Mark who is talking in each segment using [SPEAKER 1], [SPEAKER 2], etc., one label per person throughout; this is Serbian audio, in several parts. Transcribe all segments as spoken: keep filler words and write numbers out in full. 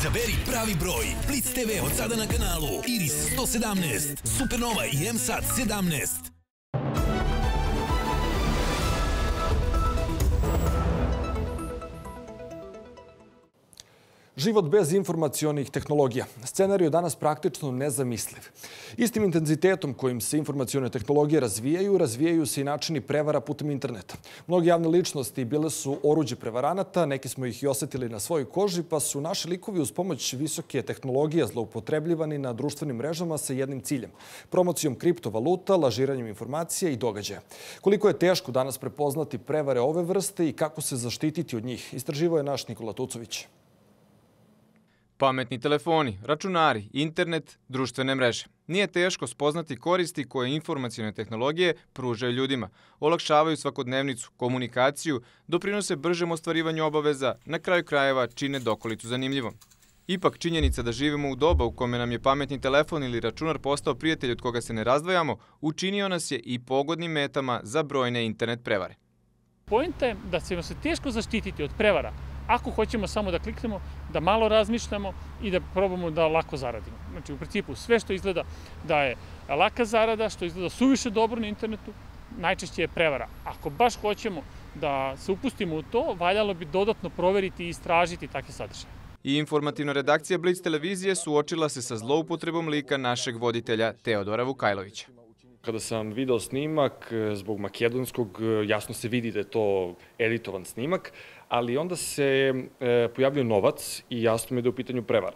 [SPEAKER 1] Izaberi pravi broj. Blitz te ve od sada na kanalu Iris sto sedamnaest, Supernova i M SAT sedamnaest.
[SPEAKER 2] Život bez informacionih tehnologija. Scenarij je danas praktično nezamisliv. Istim intenzitetom kojim se informacione tehnologije razvijaju, razvijaju se i načini prevara putem interneta. Mnogi javne ličnosti bile su oruđe prevaranata, neki smo ih i osetili na svojoj koži, pa su naši likovi uz pomoć visoke tehnologije zloupotrebljivani na društvenim mrežama sa jednim ciljem – promocijom kriptovaluta, lažiranjem informacija i događaja. Koliko je teško danas prepoznati prevare ove vrste i kako se zaštititi od njih, istraživao je naš Nikola Tucović.
[SPEAKER 3] Pametni telefoni, računari, internet, društvene mreže. Nije teško spoznati koristi koje informacione tehnologije pružaju ljudima. Olakšavaju svakodnevnicu, komunikaciju, doprinose bržem ostvarivanju obaveza, na kraju krajeva čine dokolicu zanimljivom. Ipak činjenica da živimo u doba u kome nam je pametni telefon ili računar postao prijatelj od koga se ne razdvajamo, učinio nas je i pogodnim metama za brojne internet prevare.
[SPEAKER 4] Poenta je da ćemo se teško zaštititi od prevara ako hoćemo samo da kliknemo, da malo razmišljamo i da probamo da lako zaradimo. Znači, u principu, sve što izgleda da je laka zarada, što izgleda suviše dobro na internetu, najčešće je prevara. Ako baš hoćemo da se upustimo u to, valjalo bi dodatno proveriti i istražiti takve sadržaje.
[SPEAKER 3] I informativna redakcija Blitz televizije suočila se sa zloupotrebom lika našeg voditelja Teodora Vukajlovića.
[SPEAKER 2] Kada sam video snimak, zbog makedonskog, jasno se vidi da je to editovan snimak, ali onda se pojavljuje novac i jasno mi je da je u pitanju prevara.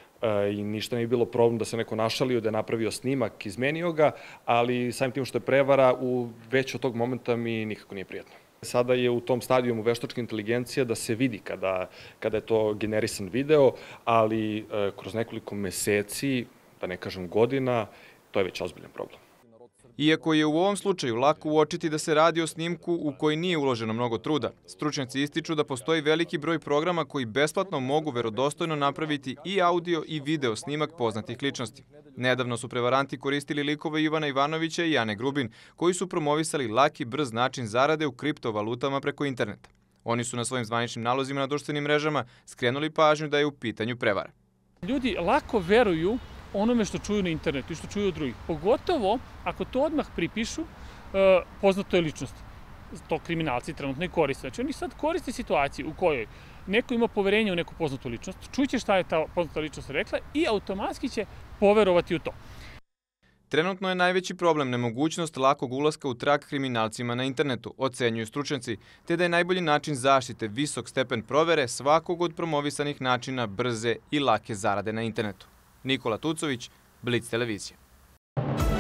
[SPEAKER 2] I ništa ne bi bilo problem da se neko našalio, da je napravio snimak, izmenio ga, ali samim tim što je prevara, već od tog momenta mi nikako nije prijatno. Sada je u tom stadijumu veštačka inteligencija da se vidi kada je to generisan video, ali kroz nekoliko meseci, da ne kažem godina, to je već ozbiljan problem.
[SPEAKER 3] Iako je u ovom slučaju lako uočiti da se radi o snimku u koji nije uloženo mnogo truda, stručnjaci ističu da postoji veliki broj programa koji besplatno mogu verodostojno napraviti i audio i video snimak poznatih ličnosti. Nedavno su prevaranti koristili likove Ivana Ivanovića i Ane Grubin, koji su promovisali laki, brz način zarade u kriptovalutama preko interneta. Oni su na svojim zvaničnim nalozima na društvenim mrežama skrenuli pažnju da je u pitanju prevara.
[SPEAKER 4] Ljudi lako veruju onome što čuju na internetu i što čuju od drugih. Pogotovo ako to odmah pripišu poznatoj ličnosti. To kriminalci trenutno i koriste. Znači oni sad koriste situaciju u kojoj neko ima poverenje u neku poznatu ličnost, čuće šta je ta poznata ličnost rekla i automatski će poverovati u to.
[SPEAKER 3] Trenutno je najveći problem nemogućnost lakog ulaska u trag kriminalcima na internetu, ocenjuju stručnjaci, te da je najbolji način zaštite visok stepen provere svakog od promovisanih načina brze i lake zarade na internetu. Nikola Tucović, Blitz televizija.